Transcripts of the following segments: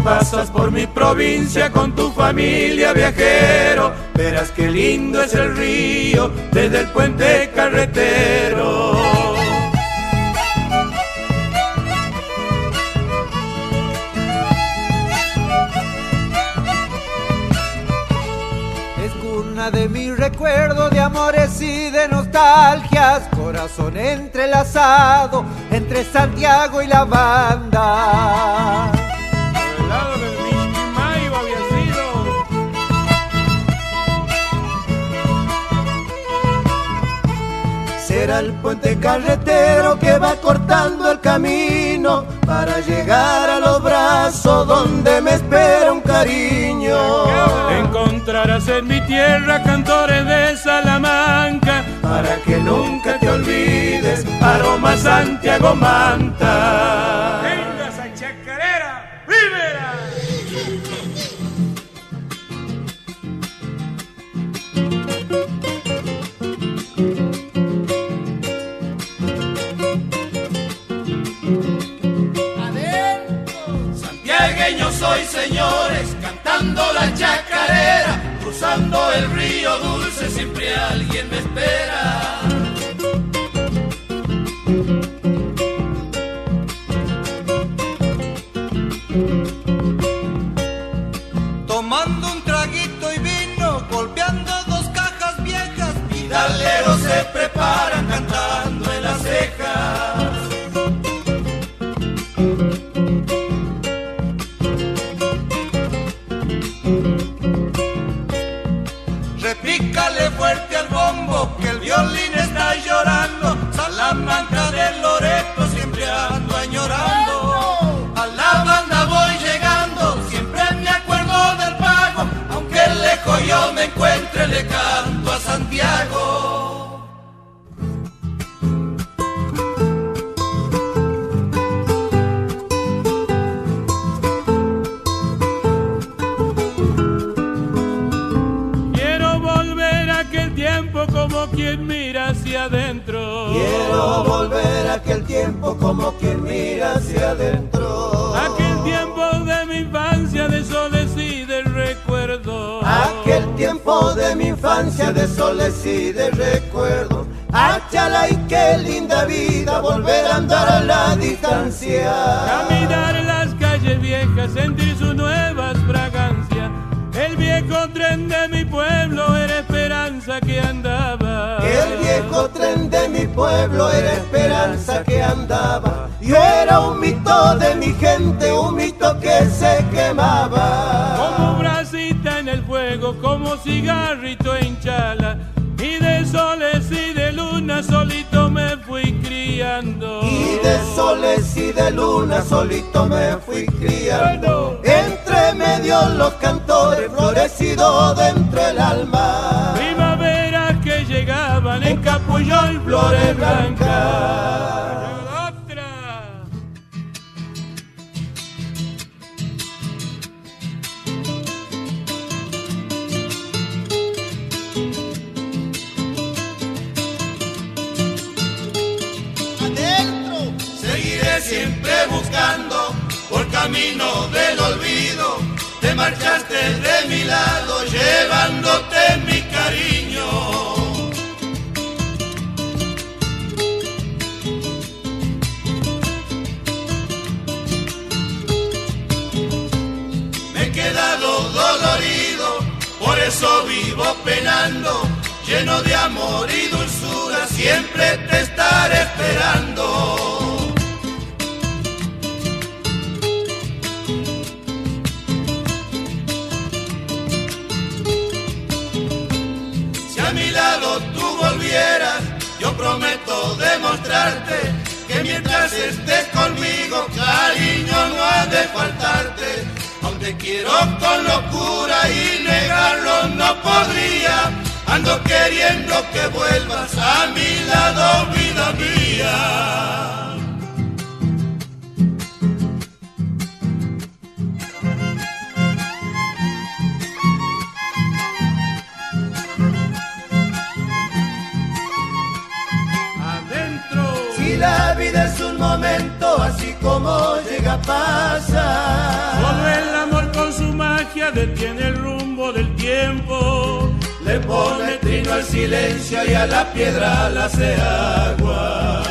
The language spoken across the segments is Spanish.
pasas por mi provincia con tu familia, viajero, verás qué lindo es el río desde el puente carretero. Es cuna de mi recuerdo de amores y de nostalgias, corazón entrelazado entre Santiago y la banda. Por el lado del Mishquimayo había sido. Será el puente carretero que va cortando el camino para llegar a los brazos donde me espera un cariño. Encontrarás en mi tierra cantores de Salamanca, para que nunca te olvides, aroma Santiago Manta. ¡Venga esa chacarera! ¡Vívera! Santiagueño soy, señores, cantando la chacarera, cruzando el río dulce, siempre alguien me espera. Tomando un traguito y vino, golpeando dos cajas viejas, Vidaleros se preparan cantando en las cejas. repícale fuerte al bombo, que el violín está llorando. Salamanca del Loreto, siempre ando añorando. A la banda voy llegando, siempre me acuerdo del pago. Aunque lejos yo me encuentre, le canto a Santiago. Como quien mira hacia adentro. Quiero volver a aquel tiempo como quien mira hacia adentro. Aquel tiempo de mi infancia de soles y de recuerdo. Aquel tiempo de mi infancia de soles y de recuerdo. Achala y qué linda vida volver a andar a la distancia. Caminar en las calles viejas, sentir sus nuevas fragancias. El viejo tren de mi pueblo era esperanza que andaba. El viejo tren de mi pueblo era esperanza que andaba. Yo era un mito de mi gente, un mito que se quemaba. Como brasita en el fuego, como cigarrito en chala. Y de soles y de luna solito me fui criando. Y de soles y de luna solito me fui criando. Entre medio los cantores florecidos dentro del alma. Primaveras que llegaban en capullo y flores blancas. Siempre buscando por camino del olvido, te marchaste de mi lado llevándote mi cariño. Me he quedado dolorido, por eso vivo penando, lleno de amor y dulzura, siempre te estaré esperando. A mi lado tú volvieras, yo prometo demostrarte que mientras estés conmigo, cariño no ha de faltarte. Aún te quiero con locura y negarlo no podría. Ando queriendo que vuelvas a mi lado, vida mía. La vida es un momento así como llega a pasar. Solo en la al silencio y a la piedra la hace agua.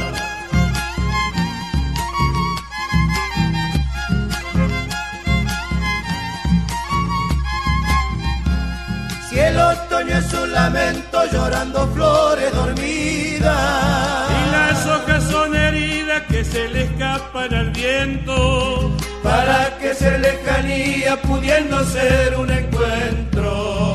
Si el otoño es un lamento llorando flores dormidas, y las hojas son heridas que se le escapan al viento, ¿para qué ser lejanía pudiendo ser un encuentro?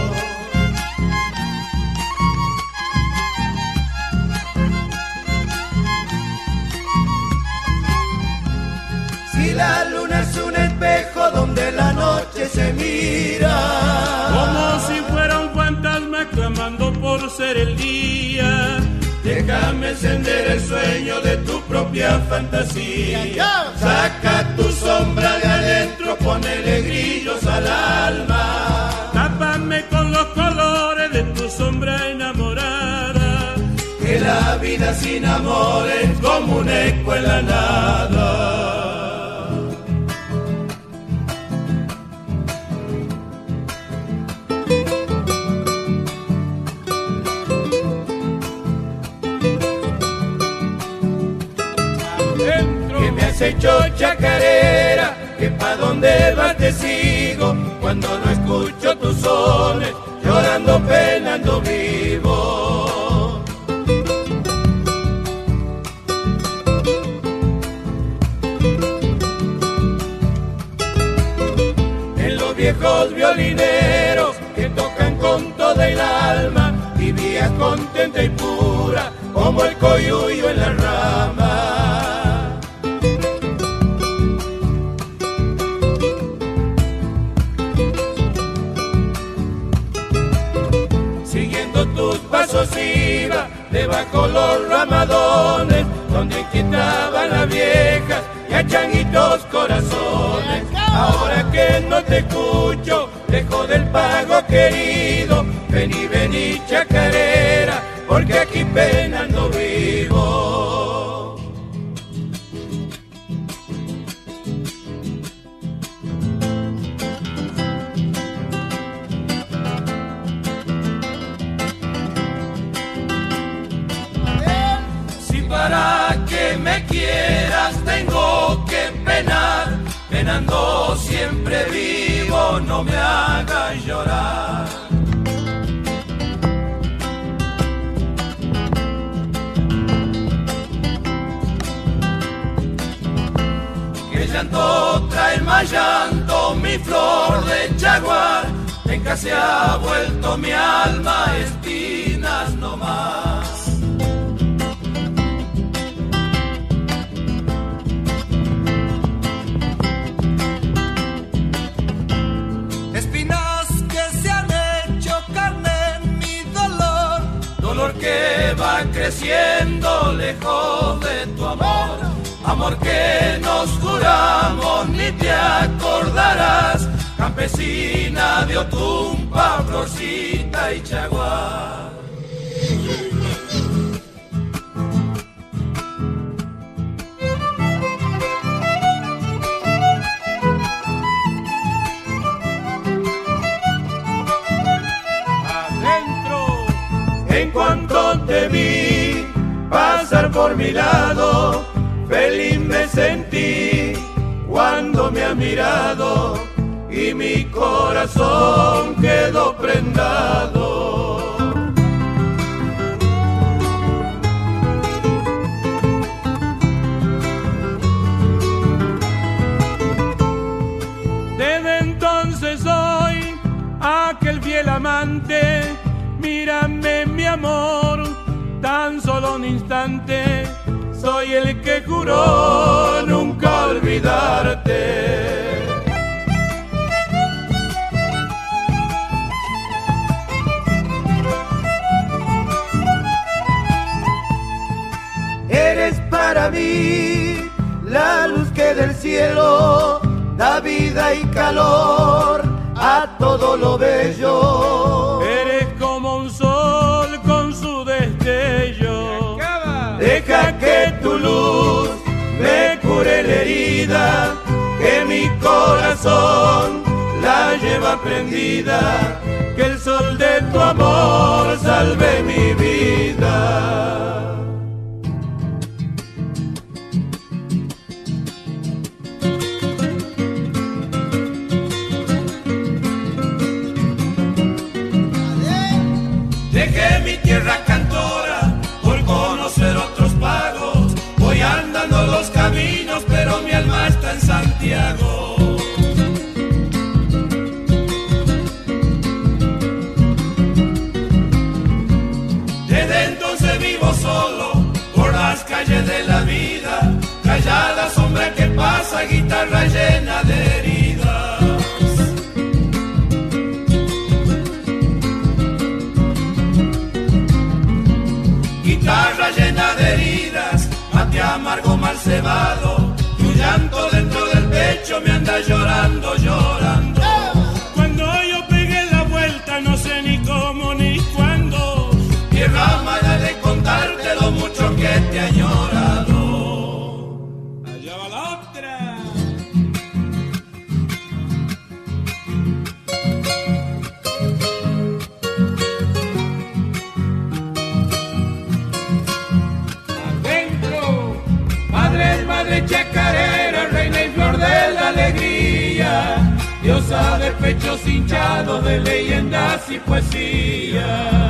Si la luna es un espejo donde la noche se mira, como si fuera un fantasma clamando por ser el día, déjame encender el sueño de tu propia fantasía. Saca tu sombra de adentro, ponele grillos al alma. tápame con los colores de tu sombra enamorada, Que la vida sin amor es como un eco en la nada. Que me has hecho chacarera, que pa' dónde vas te sigo, cuando no escucho tus sones, llorando, penando vivo. En los viejos violineros que tocan con toda el alma, vivía contenta y pura como el coyuyo en la rama. Siguiendo tus pasos iba debajo los ramadones, donde inquietaban las viejas y a changuitos corazones. Ahora que no te escucho, dejo del pago querido, vení, vení chacarera, porque aquí penando vivo. Si para que me quieras tengo que penar, penando siempre vivo, no me hagas llorar. Que llanto trae más llanto, mi flor de jaguar, venga se ha vuelto mi alma espinas no más. Espinas que se han hecho carne en mi dolor, dolor que va creciendo lejos de tu amor, amor que nos juramos ni te acordarás, campesina de Otumpa, Florcita y Chaguar. En cuanto te vi pasar por mi lado, feliz me sentí cuando me ha mirado y mi corazón quedó prendado. desde entonces soy aquel fiel amante. Mírame mi amor, tan solo un instante, soy el que juró nunca olvidarte. Eres para mí la luz que del cielo da vida y calor a todo lo bello. Eres como un sol con su destello. Deja que tu luz me cure la herida, que mi corazón la lleva prendida, Que el sol de de tu amor salvé mi vida. Dejé mi tierra cantora por conocer otros pagos. Voy andando los caminos, pero mi alma está en Santiago. Desde entonces vivo solo por las calles de la vida. Callada sombra que pasa, guitarra llena de heridas. Guitarra llena de heridas, mate amargo mal cebado. Tu llanto dentro del pecho me anda llorando, llorando. Cuando yo pegué la vuelta no sé ni cómo ni cuándo. Tierra mala de contarte lo mucho que te he añorado. Allá va la otra. Madre chacarera, reina y flor de la alegría, diosa de pechos hinchados de leyendas y poesía.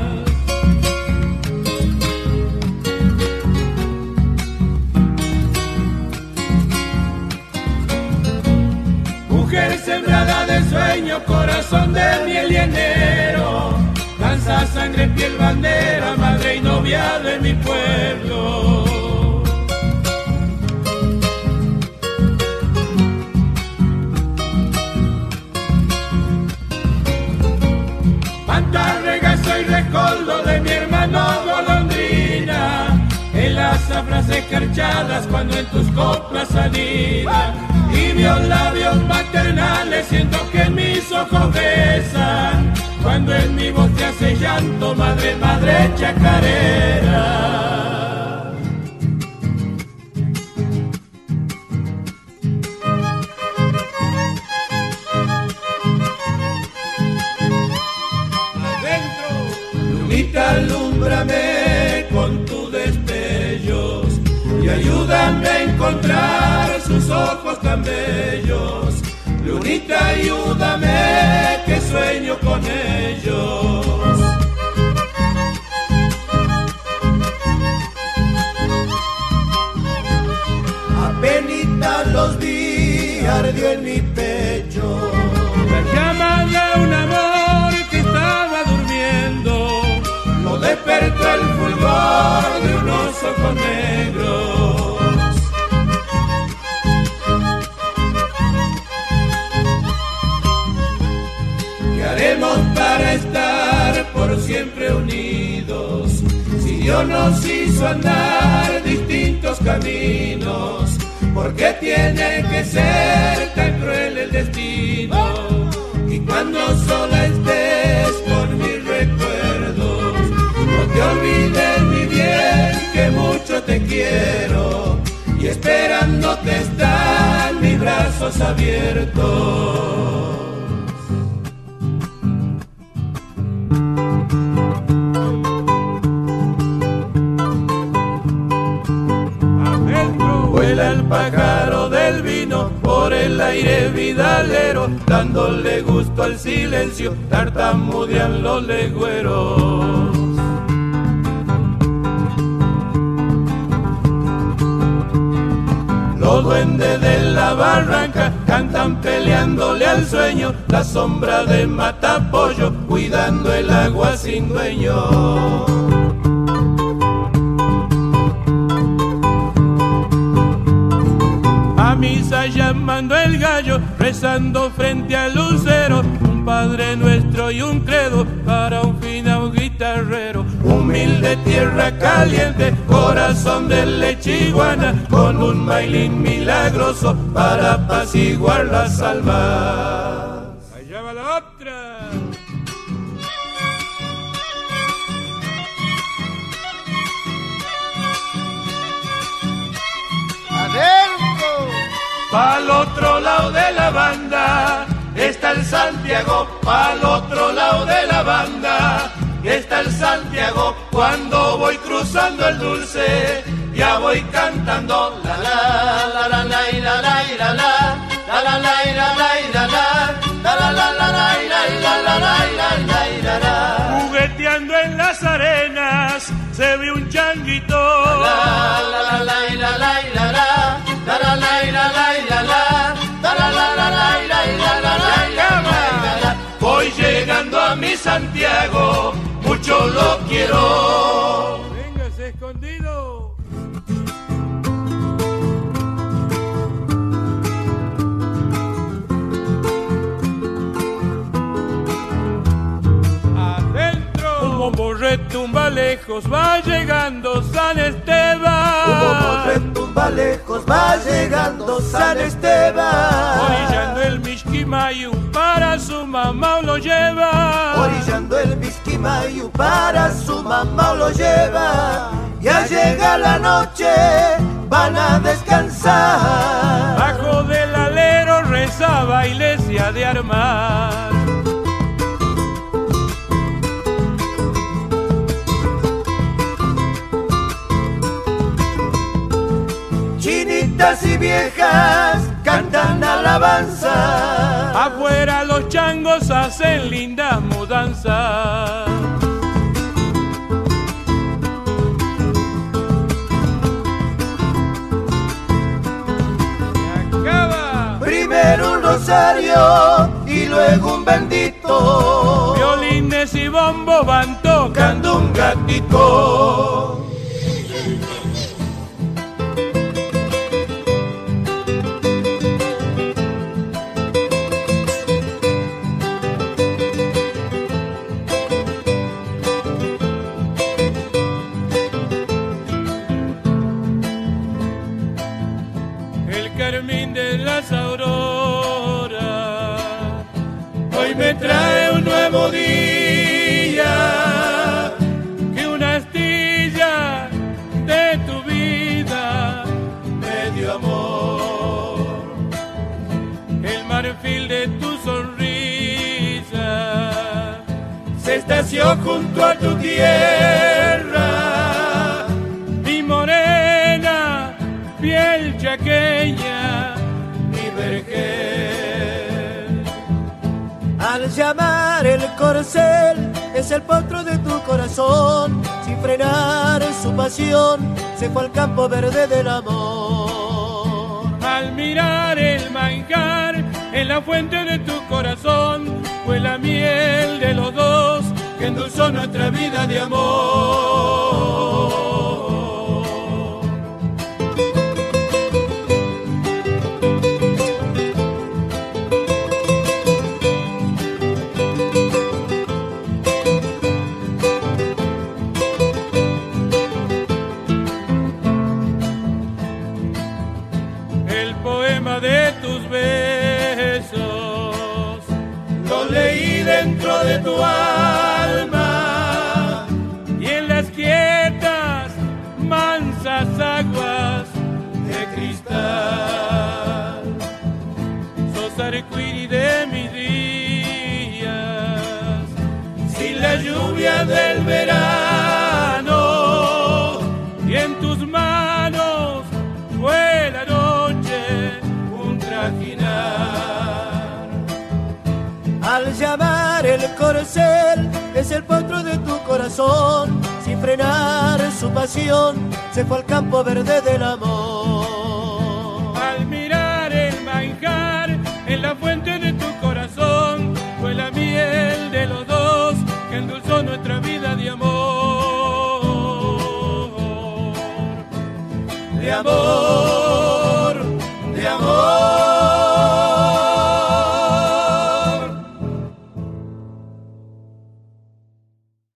Mujer sembrada de sueño, corazón de miel y enero, danza, sangre, piel, bandera, madre y novia de mi pueblo. Regazo y recoldo de mi hermano golondrina, en las zafras escarchadas cuando en tus coplas anida. Tibios labios maternales siento que en mis ojos besan, cuando en mi voz te hace llanto, madre, madre chacarera. Alúmbrame con tus destellos y ayúdame a encontrar sus ojos tan bellos. Lunita, ayúdame que sueño con ellos. Apenita los vi, ardió en mi pecho la llama de un amor que estaba durmiendo. Lo despertó el fulgor de unos ojos negros. ¿Qué haremos para estar por siempre unidos? Si Dios nos hizo andar distintos caminos, ¿por qué tiene que ser tan cruel el destino? Y cuando sola estés con mis recuerdos, no te olvides, mi bien, que mucho te quiero, y esperándote están mis brazos abiertos. Vuela el pájaro del vino por el aire vidalero, dándole gusto al silencio, tartamudean los legüeros. Los duendes de la barranca cantan peleándole al sueño, la sombra de Matapollo cuidando el agua sin dueño. A misa llamando el gallo, rezando frente al lucero, un Padre Nuestro y un credo para un finado guitarrero. Humilde tierra caliente, corazón de leche iguana, con un mailín milagroso para apaciguar las almas. Allá va la otra. Adentro. Al otro lado de la banda, está el Santiago pa'l otro lado de la banda. Está el Santiago cuando voy cruzando el Dulce, ya voy cantando la la la la la la la la la la la la la la la. Jugueteando en las arenas se ve un changuito. La la la la la la la la la la la la la la. Voy llegando a mi Santiago, mucho lo quiero. Véngase escondido. Adentro. Un bombo retumba lejos, va llegando San Esteban. Un bombo retumba lejos, va llegando San Esteban. Orillando el Mishquimayu para su mamá lo lleva. Orillando el Mishquimayu para su mamá lo lleva. Ya llega la noche, van a descansar. Bajo del alero rezaba iglesia de armar. Chinitas y viejas cantan alabanza. Afuera los changos hacen lindas mudanzas. Se acaba. Primero un rosario y luego un bendito. Violines y bombos van tocando un gatito. Carmín de las auroras hoy me trae un nuevo día, que una astilla de tu vida me dio amor, el marfil de tu sonrisa se estació junto a tu tierra, mi morena piel chaqueña y vergel. Al llamar el corcel es el potro de tu corazón, sin frenar su pasión se fue al campo verde del amor. Al mirar el manjar en la fuente de tu corazón fue la miel de los dos que endulzó nuestra vida de amor. De tus besos lo leí dentro de tu alma y en las quietas mansas aguas de cristal sos arcoíris de mis días sin la lluvia del verano y en tus manos fue la noche al llamar el corcel es el potro de tu corazón, sin frenar su pasión se fue al campo verde del amor. Al mirar el manjar en la fuente de tu corazón fue la miel de los dos que endulzó nuestra vida de amor. De amor.